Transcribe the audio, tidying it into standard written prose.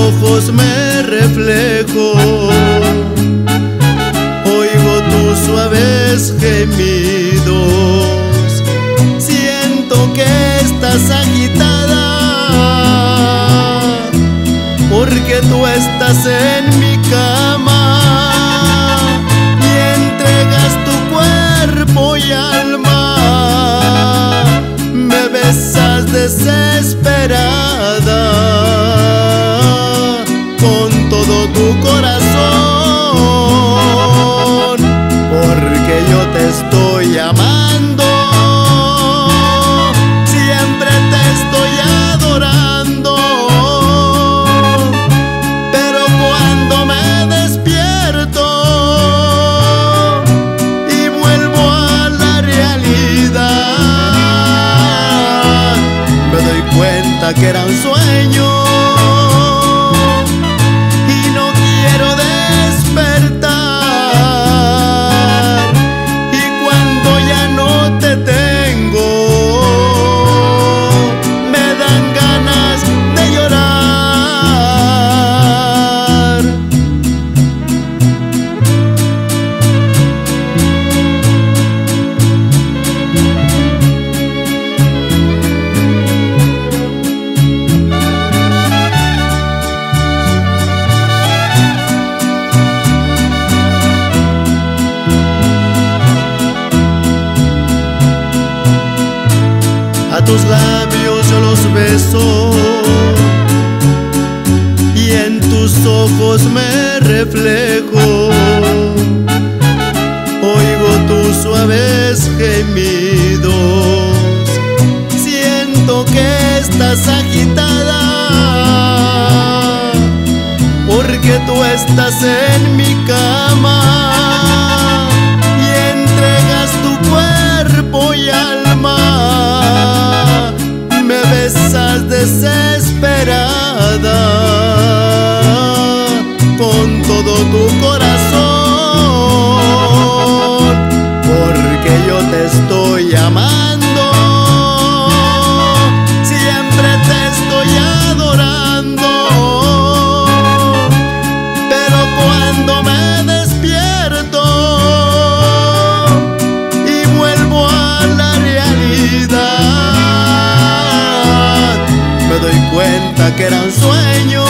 ojos me reflejo, oigo tus suaves gemidos, siento que estás agitada, porque tú estás en mi cama y entregas tu cuerpo y alma, me besas desesperada con todo tu corazón, porque yo te estoy amando, siempre te estoy adorando, pero cuando me despierto y vuelvo a la realidad, me doy cuenta que era un sueño y no quiero despertar, y cuando ya no te tengo me dan ganas de llorar. A tus labios yo los beso y en tus ojos me reflejo, oigo tus suaves gemidos, siento que estás agitada, porque tú estás en mi cama y entregas tu cuerpo y alma, me besas desesperada con todo tu corazón, porque yo te estoy amando, siempre te estoy adorando, pero cuando me despierto y vuelvo a la realidad, me doy cuenta que era un sueño